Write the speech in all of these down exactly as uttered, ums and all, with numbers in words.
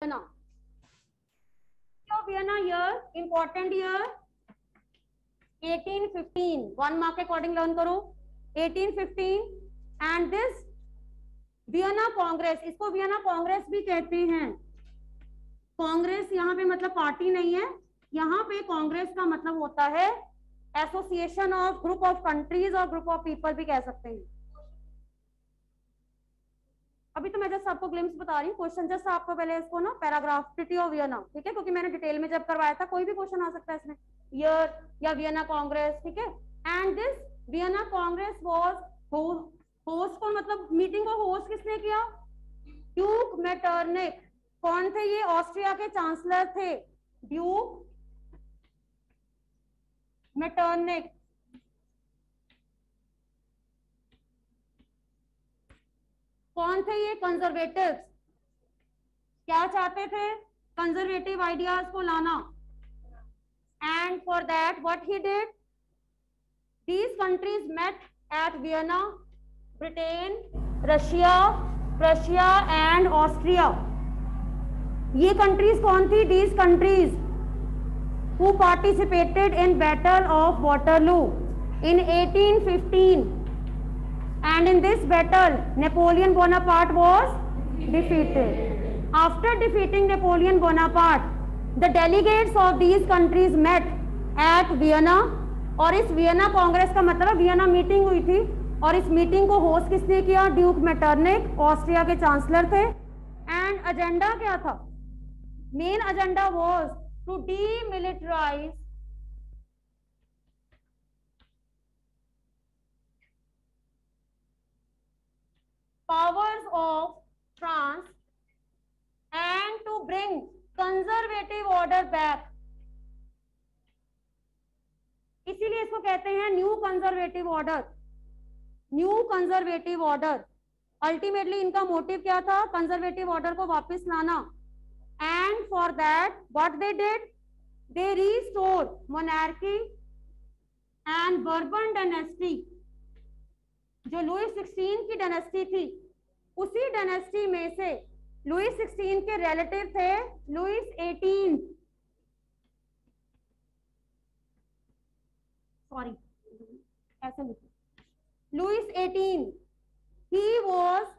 Vienna. Vienna year, important year eighteen fifteen, one mark के according learn करो eighteen fifteen. And this Vienna Congress, इसको Vienna Congress भी कहते हैं। कांग्रेस यहाँ पे मतलब पार्टी नहीं है, यहाँ पे कांग्रेस का मतलब होता है association of group of countries और ग्रुप ऑफ पीपल भी कह सकते हैं। अभी तो मैं जस्ट आपको ग्लिम्स बता रही हूँ, क्वेश्चन जस्ट आपको पहले इसको ना पैराग्राफ ट्रीटी ऑफ वियना, ठीक है, क्योंकि मैंने डिटेल में जब करवाया था कोई भी क्वेश्चन आ सकता है इसमें, ईयर या वियना कांग्रेस, ठीक है। And this Vienna Congress was host को मतलब मीटिंग को होस्ट किसने किया? Duke Metternich. कौन थे ये? ऑस्ट्रिया के चांसलर थे, ड्यूक मेटरनिक। कौन थे ये? कंजर्वेटिव्स। क्या चाहते थे? कंजर्वेटिव आइडियाज को लाना। And for that what he did, these countries met at Vienna, Britain, Russia, Prussia and Austria. ये कंट्रीज कौन थी? These countries who participated in Battle of Waterloo in eighteen fifteen, and in this battle Napoleon Bonaparte was defeated. After defeating Napoleon Bonaparte, the delegates of these countries met at Vienna, और इस Vienna Congress का मतलब Vienna meeting हुई थी, और इस meeting को host किसने किया? ड्यूक मेटरनिक, ऑस्ट्रिया के चांसलर थे। एंड एजेंडा क्या था? Main agenda was to demilitarize powers of France and to bring conservative order back. इसीलिए इसको कहते हैं new conservative order. New conservative order, ultimately इनका मोटिव क्या था? कंजर्वेटिव ऑर्डर को वापस लाना। And for that what they did, they restored monarchy and Bourbon dynasty। जो लुईस सिक्सटीन की डायनेस्टी थी, उसी डायनेस्टी में से लुईस सिक्सटीन के रिलेटिव थे लुईस एटीन, सॉरी ऐसे लिखो, Louis eighteen. he was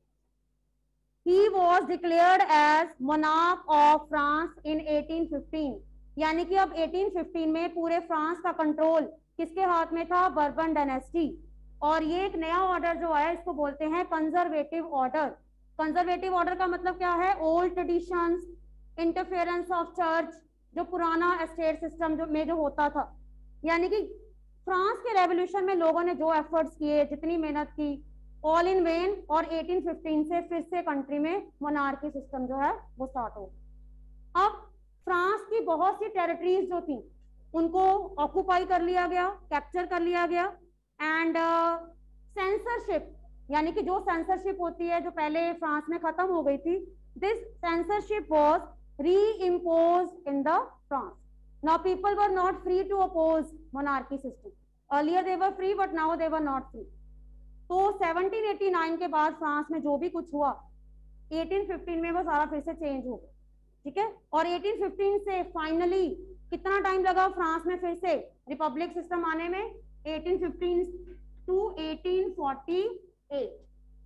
He was declared as monarch of France in eighteen fifteen। यानी कि अब eighteen fifteen में पूरे फ्रांस का कंट्रोल किसके हाथ में था? Bourbon dynasty. और ये एक नया ऑर्डर जो आया इसको बोलते हैं कंजर्वेटिव ऑर्डर। कंजर्वेटिव ऑर्डर का मतलब क्या है? Old traditions, interference of church, जो पुराना एस्टेट सिस्टम जो में जो होता था। यानी कि फ्रांस के रेवोल्यूशन में लोगों ने जो एफर्ट्स किए, जितनी मेहनत की, ऑल इन वेन, और eighteen fifteen से फिर से कंट्री में मोनार्की सिस्टम जो है वो स्टार्ट हो। अब फ्रांस की बहुत सी टेरिटरीज जो थी उनको ऑक्यूपाई कर लिया गया, कैप्चर कर लिया गया। एंड सेंसरशिप, यानी कि जो सेंसरशिप होती है जो पहले फ्रांस में खत्म हो गई थी, this censorship was reimposed in the France. Now people were not free to oppose monarchy system, earlier they were free but now they were not free. तो सेवनटीन एटी नाइन के बाद France में जो भी कुछ हुआ eighteen fifteen में वो सारा फिर से चेंज हो गया, ठीक है। और eighteen fifteen से फाइनली कितना टाइम लगा फ्रांस में फिर से रिपब्लिक सिस्टम आने में? eighteen fifteen to eighteen forty-eight,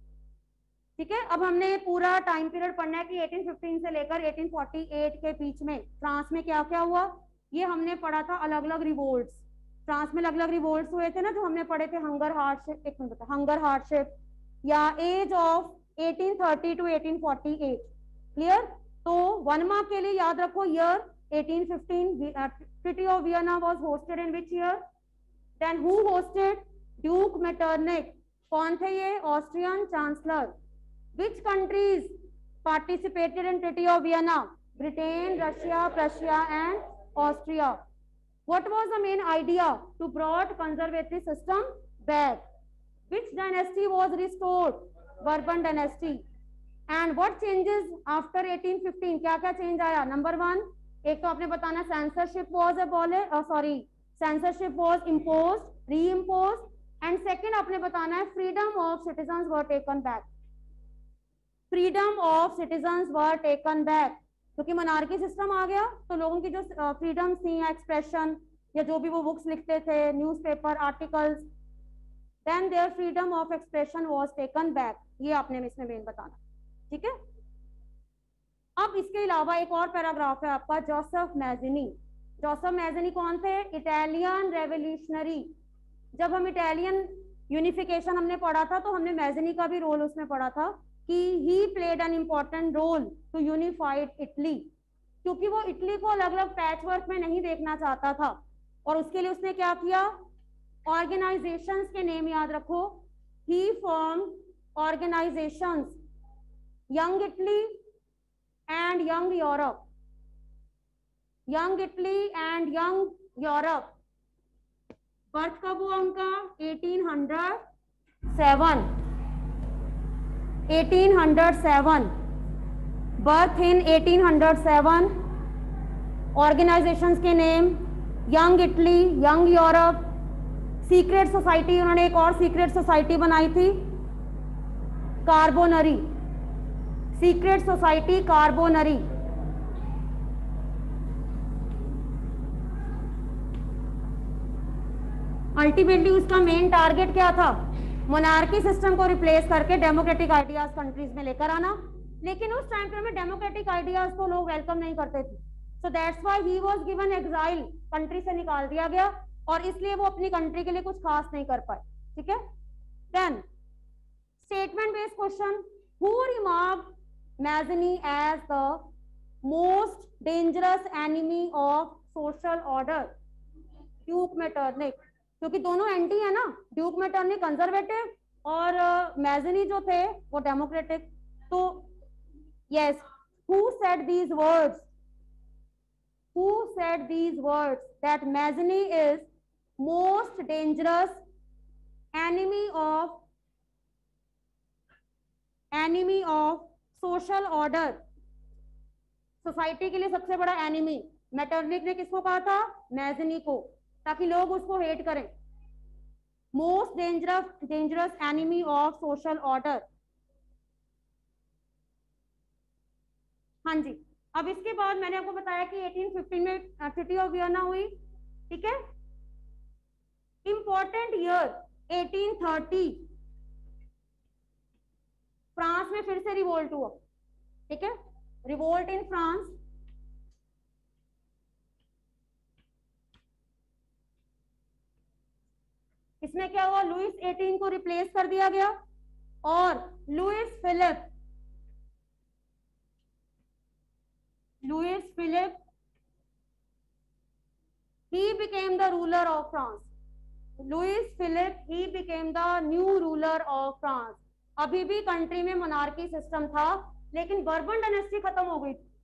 ठीक है। अब हमने पूरा टाइम पीरियड पढ़ना है कि eighteen fifteen से लेकर eighteen forty-eight के बीच में फ्रांस में क्या क्या हुआ, ये हमने पढ़ा था। अलग अलग रिवोल्ट्स, फ्रांस में अलग अलग रिवोल्ट्स हुए थे ना, जो हमने पढ़े थे। हंगर हार्डशिप, एक मिनट बता, हंगर हार्डशिप या age of eighteen thirty to eighteen forty-eight, clear. तो वन मार्क के लिए याद रखो year eighteen fifteen, treaty of Vienna was hosted in which year? Then who hosted? Duke Metternich. कौन थे ये? Austrian chancellor. Which countries participated in treaty of Vienna? Britain, Russia, Prussia and Austria. What was the main idea? To brought conservative system back. Which dynasty was restored? Bourbon dynasty. And what changes after eighteen fifteen? क्या क्या change आया? Number one, एक तो आपने बताना censorship was abolished, uh, sorry, censorship was imposed, reimposed, and second आपने बताना है freedom of citizens were taken back. Freedom of citizens were taken back. क्योंकि मोनार्की सिस्टम आ गया तो लोगों की जो फ्रीडम थी या एक्सप्रेशन या जो भी वो बुक्स लिखते थे, newspaper articles, then their freedom of expression was taken back. ये आपने इसमें मेन बताना, ठीक है। अब इसके अलावा एक और पैराग्राफ है आपका, जोसेफ मैज़िनी। जोसेफ मैज़िनी कौन थे? Italian revolutionary. जब हम इटालियन यूनिफिकेशन हमने पढ़ा था तो हमने मैज़िनी का भी रोल उसमें पढ़ा था कि he played an important role to unified Italy, क्योंकि वो इटली को अलग अलग पैच वर्क में नहीं देखना चाहता था और उसके लिए उसने क्या किया? ऑर्गेनाइजेशंस के नेम याद रखो। He form organisations, Young Italy and Young Europe, Young Italy and Young Europe. Birth कब हुआ उनका? Eighteen hundred seven, eighteen hundred seven, birth in eighteen hundred seven. Organisations के name Young Italy, Young Europe. Secret society, उन्होंने एक और secret society बनाई थी, Carbonari, secret society Carbonari. Ultimately उसका मेन टारगेट क्या था? मोनार्की सिस्टम को रिप्लेस करके डेमोक्रेटिक आइडियाज कंट्रीज में लेकर आना। लेकिन उस टाइम पे में डेमोक्रेटिक आइडियाज को लोग वेलकम नहीं करते थे, so that's why he was given exile, country से निकाल दिया गया और इसलिए वो अपनी कंट्री के लिए कुछ खास नहीं कर पाए, ठीक है। Then statement based question, who remarked Mazzini as the most dangerous enemy of social order? Duke Metternich, क्योंकि दोनों एंटी है ना, ड्यूक मेटरनिक कंजर्वेटिव और मैज़िनी जो थे वो डेमोक्रेटिक। तो yes, who said these words, who said these words that Mazzini is most dangerous enemy of enemy of social order? Society के लिए सबसे बड़ा एनिमी मेटरनिक ने किसको कहा था? मैज़िनी को, ताकि लोग उसको हेट करें। Most dangerous dangerous enemy of social order. हाँ जी, अब इसके बाद मैंने आपको बताया कि एटीन फिफ्टीन में ट्रीटी ऑफ वियना हुई, ठीक है। Important year eighteen thirty, France में फिर से रिवोल्ट हुआ, ठीक है, रिवोल्ट इन फ्रांस। इसमें क्या हुआ? लुइस एटीन को रिप्लेस कर दिया गया और Louis Philippe, Louis Philippe he became the ruler of France. Louis Philippe he became the new ruler of France. अभी भी कंट्री में मोनार्की सिस्टम था लेकिन बर्बन डायनेस्टी खत्म हो गई थी।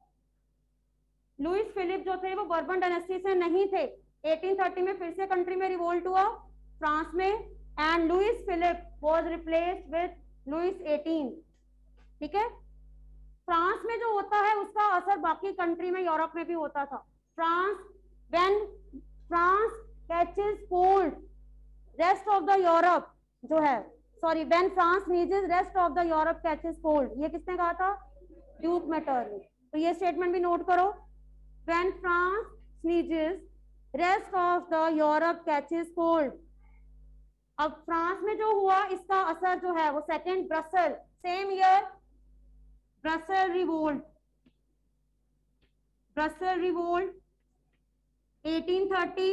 लुइस फिलिप जो थे वो बर्बन डायनेस्टी से नहीं थे। एटीन थर्टी में फिर से कंट्री में रिवोल्ट हुआ फ्रांस में and Louis Philippe was replaced with Louis eighteen, ठीक है। फ्रांस में जो होता है उसका असर बाकी कंट्री में, यूरोप में भी होता था। France when France catches cold, rest of the Europe जो है, sorry, when France sneezes, rest of the Europe catches cold, ये किसने कहा था? Duke Metternich. तो ये स्टेटमेंट भी नोट करो, when France sneezes, rest of the Europe catches cold। अब फ्रांस में जो हुआ इसका असर जो है वो second Brussels, same year Brussels revolt, Brussels revolt eighteen thirty.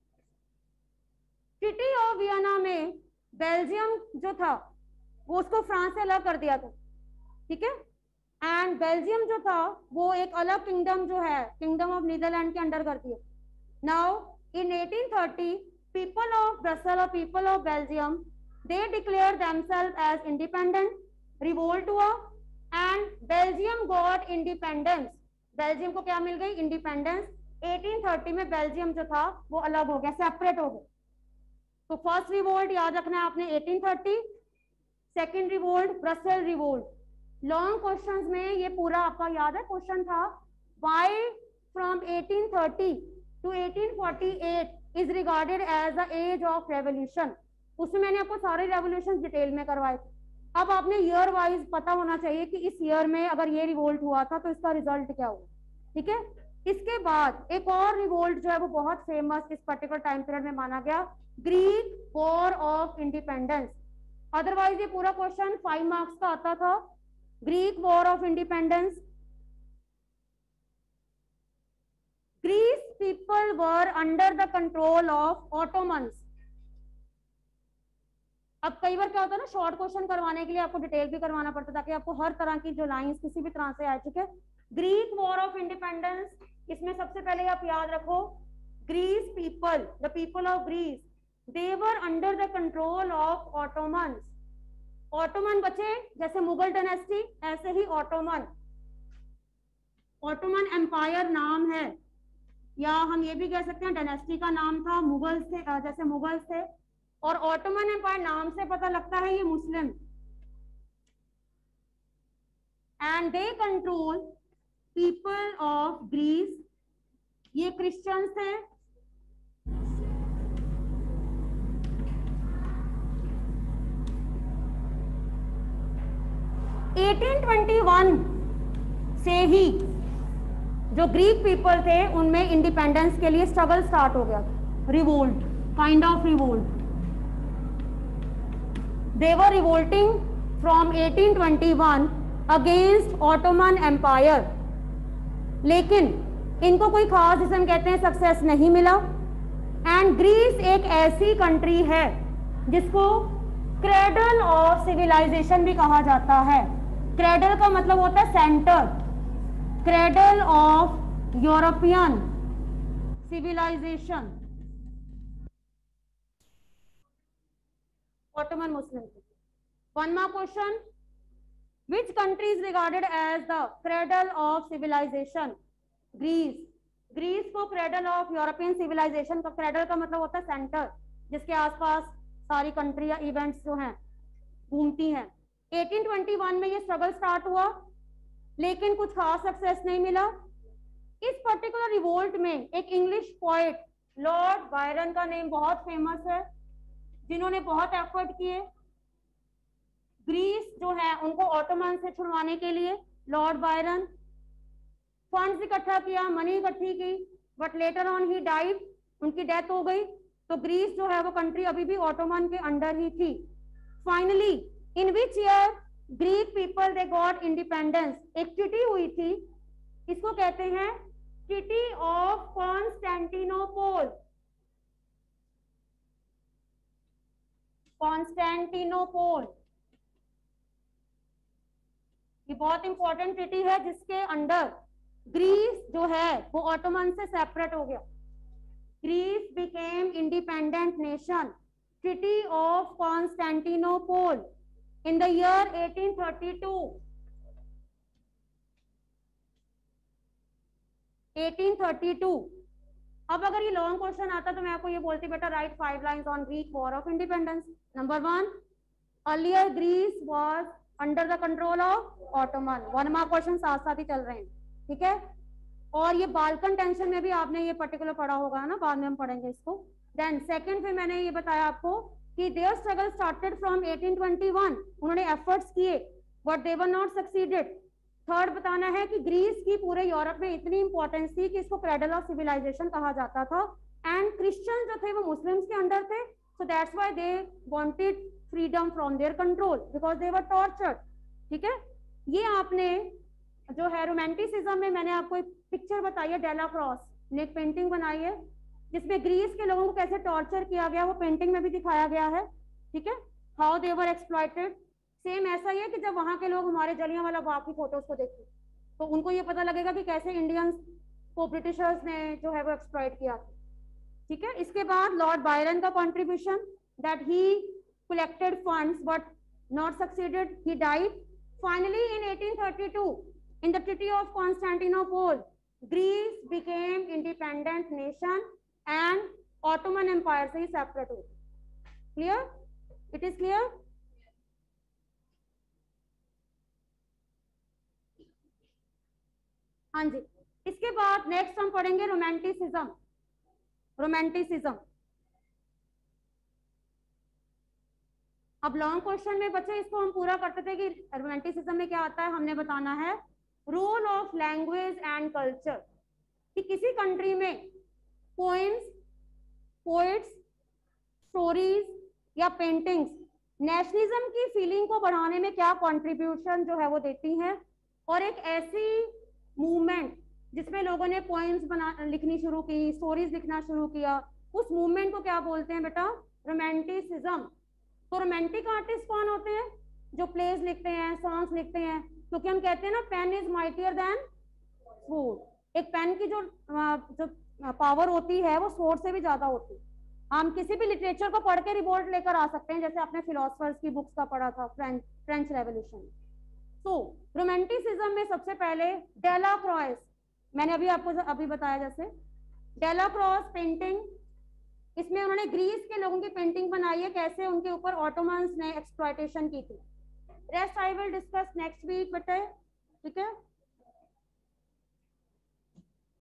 Treaty of Vienna में बेल्जियम जो था वो उसको फ्रांस से अलग कर दिया था, ठीक है। एंड बेल्जियम जो था वो एक अलग किंगडम जो है किंगडम ऑफ नीदरलैंड के अंडर कर दिया। Now in eighteen thirty people of Brussels और people of Belgium they declare themselves as independent. Revolt हुआ and Belgium got independence. Belgium को क्या मिल गई? इंडिपेंडेंस। एटीन थर्टी में बेल्जियम जो था वो अलग हो गया, सेपरेट हो गया। तो फर्स्ट रिवोल्ट याद रखना है आपने eighteen thirty, second revolt Brussels revolt. Long questions में ये पूरा आपका याद है क्वेश्चन था, why from eighteen thirty to eighteen forty eight is regarded as the age of revolution. उसमें मैंने आपको सारे रेवोल्यूशन डिटेल में करवाए थे, अब आपने ईयर वाइज पता होना चाहिए कि इस ईयर में अगर ये रिवोल्ट हुआ था तो इसका रिजल्ट क्या हुआ, ठीक है। इसके बाद एक और रिवोल्ट जो है वो बहुत फेमस इस पर्टिकुलर टाइम पीरियड में माना गया, Greek war of independence. Otherwise ये पूरा क्वेश्चन फाइव मार्क्स का आता था। Greek war of independence, Greece people were under the control of Ottomans. अब कई बार क्या होता है ना, शॉर्ट क्वेश्चन करवाने के लिए आपको डिटेल भी करवाना पड़ता है ताकि आपको हर तरह की जो लाइंस किसी भी तरह से आए, ठीक है। ग्रीक वॉर ऑफ इंडिपेंडेंस, इसमें सबसे पहले आप याद रखो, Greece people, the people of Greece, they were under the control of Ottomans. Ottoman बचे जैसे मुगल डायनेस्टी, ऐसे ही ऑटोमन, ऑटोमन एम्पायर नाम है, या हम ये भी कह सकते हैं डायनेस्टी का नाम था, मुगल से जैसे मुगल से, और ऑटोमन एम्पायर नाम से पता लगता है ये Muslim, and they control people of Greece, ये क्रिश्चियंस थे। एटीन ट्वेंटी वन से ही जो ग्रीक पीपल थे उनमें इंडिपेंडेंस के लिए स्ट्रगल स्टार्ट हो गया, revolt, kind of revolt. They were revolting from eighteen twenty one against Ottoman Empire, लेकिन इनको कोई खास जिसे हम कहते हैं सक्सेस नहीं मिला। एंड ग्रीस एक ऐसी कंट्री है जिसको क्रेडल ऑफ सिविलाइजेशन भी कहा जाता है। क्रेडल का मतलब होता है centre, cradle of European civilisation, Ottoman Muslim. One more question. Which country is regarded as the cradle of civilization? Greece. Greece को cradle of European civilization का cradle का मतलब होता है सेंटर, जिसके आसपास सारी कंट्री या इवेंट्स जो हैं घूमती हैं। एटीन ट्वेंटी वन में ये स्ट्रगल स्टार्ट हुआ, लेकिन कुछ खास सक्सेस नहीं मिला। इस पर्टिकुलर रिवोल्ट में एक इंग्लिश पोएट लॉर्ड बायरन का नेम बहुत फेमस है, जिन्होंने बहुत एफर्ट किए ग्रीस जो है उनको ऑटोमन से छुड़वाने के लिए। लॉर्ड बायरन फंड्स इकट्ठा किया, मनी इकट्ठी की, but later on he died, उनकी डेथ हो गई। तो ग्रीस जो है वो कंट्री अभी भी ऑटोमन के अंडर ही थी। Finally in which year Greek people they got independence, एक ट्रीटी हुई थी, इसको कहते हैं ट्रीटी ऑफ कॉन्स्टेंटिनोपोल। कॉन्स्टेंटिनोपोल ये बहुत इंपॉर्टेंट ट्रीटी है जिसके अंडर ग्रीस जो है वो ऑटोमन से सेपरेट हो गया। Greece became independent nation. Treaty of Constantinople in the year eighteen thirty to. Eighteen thirty two. अब अगर ये लॉन्ग क्वेश्चन आता तो मैं आपको ये बोलती बेटा write five lines on Greek war of independence. Number one, earlier Greece was under the control of Ottoman. One mark question साथ साथ ही चल रहे हैं, ठीक है। और ये बाल्कन टेंशन में भी आपने ये पर्टिकुलर पढ़ा होगा ना, बाद में हम पढ़ेंगे इसको। देन सेकंड फिर मैंने ये बताया आपको कि their struggle started from eighteen twenty one, उन्होंने एफर्ट्स किए but they were not succeeded. Third बताना है कि ग्रीस की पूरे यूरोप में इतनी इंपॉर्टेंस थी कि इसको क्रेडल ऑफ सिविलाइजेशन कहा जाता था। एंड क्रिश्चियन जो थे वो मुस्लिम्स के अंडर थे, so that's why they wanted freedom from their control because they were tortured, ठीक है। ये आपने जो है रोमांटिसिज्म में मैंने आपको एक पिक्चर बताई है, डेला क्रॉस ने एक पेंटिंग बनाई है जिसमें ग्रीस के लोगों को कैसे टॉर्चर किया गया वो पेंटिंग में भी दिखाया गया है, ठीक है। How they were exploited. Same ऐसा ही है कि जब वहां के लोग हमारे जलियांवाला बाग की फोटोज को देखें तो उनको ये पता लगेगा कि कैसे इंडियंस को ब्रिटिशर्स ने जो है वो एक्सप्लॉइट किया, ठीक है। इसके बाद लॉर्ड बायरन का contribution, that he collected funds but not succeeded, he died. Finally in eighteen thirty-two in the Treaty of Constantinople, Greece became independent nation and Ottoman Empire से ही separate हुई। Clear? It is clear? हाँ जी। इसके बाद next हम पढ़ेंगे romanticism. Romanticism अब long question में बच्चे इसको हम पूरा करते थे कि रोमांटिसिज्म में क्या आता है, हमने बताना है role of language and culture, कि किसी कंट्री में पोएम्स, पोएट्स, स्टोरीज या पेंटिंग्स नेशनलिज्म की फीलिंग को बढ़ाने में क्या कंट्रीब्यूशन जो है वो देती हैं, और एक ऐसी मूवमेंट जिसमें लोगों ने पोएम्स बना लिखनी शुरू की, स्टोरीज लिखना शुरू किया, उस मूवमेंट को क्या बोलते हैं बेटा, रोमांटिसिज्म। तो रोमांटिक आर्टिस्ट कौन होते हैं, जो प्लेज लिखते हैं, सॉन्ग्स लिखते हैं, क्योंकि हम कहते हैं ना pen is mightier than sword. एक पेन की जो जो पावर होती है वो स्वॉर्ड से भी ज्यादा होती है। हम किसी भी लिटरेचर को पढ़ के रिवोल्ट लेकर आ सकते हैं, जैसे आपने फिलोसफर्स की बुक्स का पढ़ा था, फ्रेंच फ्रेंच रेवोल्यूशन। तो रोमांटिसिज्म में सबसे पहले डेला क्रॉस, मैंने अभी आपको अभी बताया जैसे डेला क्रॉस पेंटिंग, इसमें उन्होंने ग्रीस के लोगों की पेंटिंग बनाई है, कैसे उनके ऊपर ऑटोमन्स ने एक्सप्लॉयटेशन की थी। Rest I will discuss next week बेटे, ठीक है।